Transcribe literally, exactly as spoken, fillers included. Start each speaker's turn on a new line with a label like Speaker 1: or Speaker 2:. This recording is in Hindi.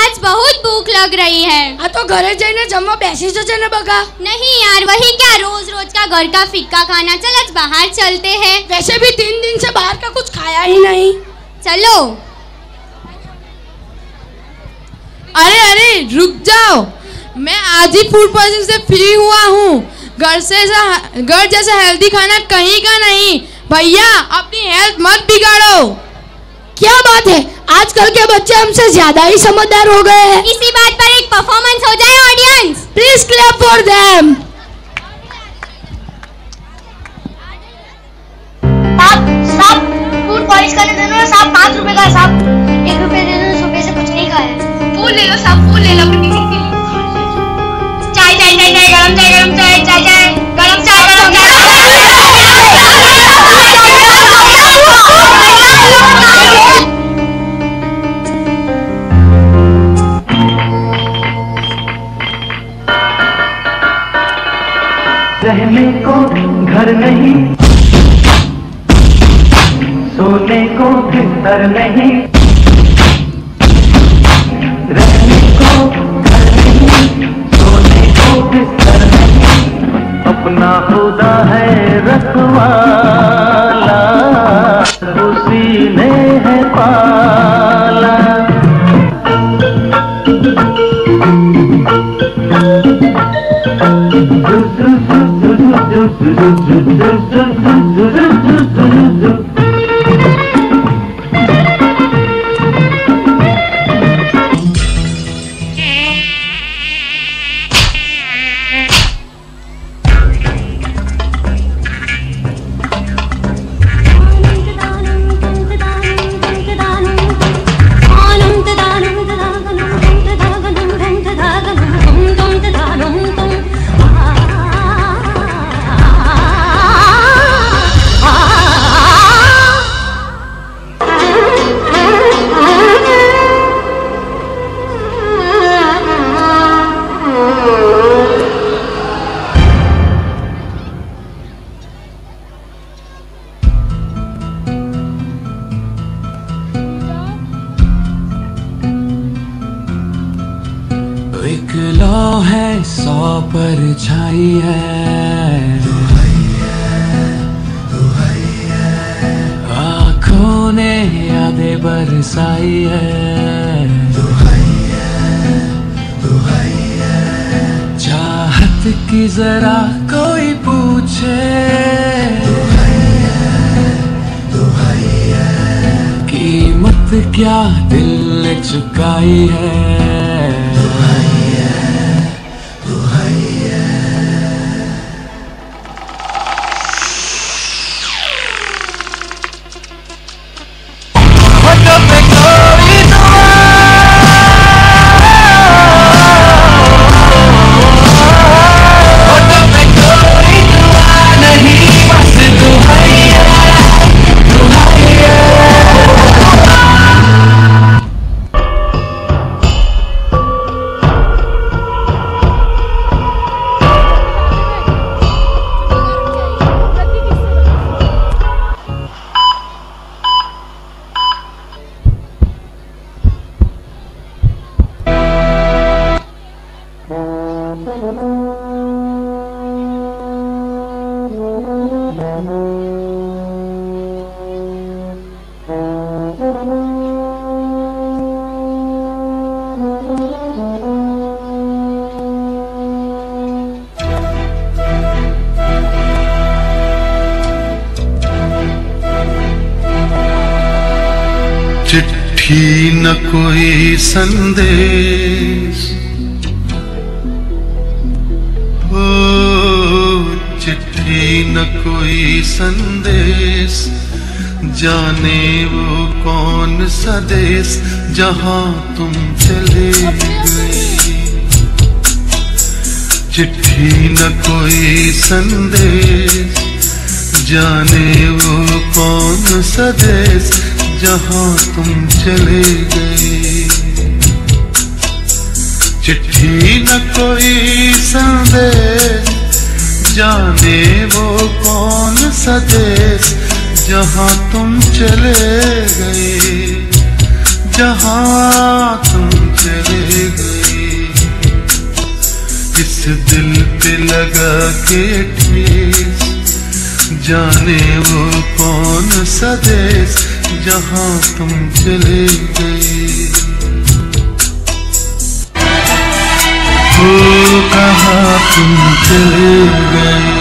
Speaker 1: आज बहुत भूख लग रही है।
Speaker 2: हाँ तो घरे जाइने जमवा बेसी जो ने बगा।
Speaker 1: नहीं यार, वही क्या रोज रोज का घर का फिक्का खाना। चल आज बाहर चलते हैं।
Speaker 2: वैसे भी तीन दिन से बाहर का कुछ खाया ही नहीं।
Speaker 1: चलो।
Speaker 3: अरे अरे रुक जाओ, मैं आज ही फूड पॉइजन से फ्री हुआ हूँ। घर से घर जैसा हेल्दी खाना कहीं का नहीं। भैया अपनी हेल्थ मत बिगाड़ो।
Speaker 2: क्या बात है, आजकल के बच्चे हमसे ज्यादा ही समझदार हो गए हैं।
Speaker 1: इसी बात पर एक परफॉर्मेंस हो जाए audience.
Speaker 2: Please clap for them.
Speaker 4: साहब साहब फूड पॉलिश करने देना साहब। पाँच रुपए का साहब, एक रुपए दे दो। सुबह से कुछ नहीं खाया। फूल ले लो साहब, फूल ले लो अपनी टिफिन के लिए। चाय चाय चाय चाय गरम चाय गरम चाय चाय चाय गरम चाय गरम चाय।
Speaker 5: रहने को घर नहीं, सोने को बिस्तर नहीं। रहने को घर नहीं, सोने को बिस्तर नहीं। अपना खुदा है रखवाला, उसी ने है पाला।
Speaker 6: परछाई है, आँखों ने यादें बरसाई है। चाहत की जरा कोई पूछे, कीमत क्या दिल ने चुकाई है।
Speaker 7: चिट्ठी न कोई संदेश, ओ चिट्ठी न कोई संदेश, जाने वो कौन सा देश जहां तुम चले गए। चिट्ठी न कोई संदेश, जाने वो कौन सा देश जहां तुम चले गए। चिट्ठी न कोई संदेश, जाने वो कौन सा देश जहां तुम चले गए। जहां तुम चले गई। इस दिल पे लगा के ठेस, जाने वो कौन सा देश जहां तुम चले गई। ओ कहाँ तुम चले गई।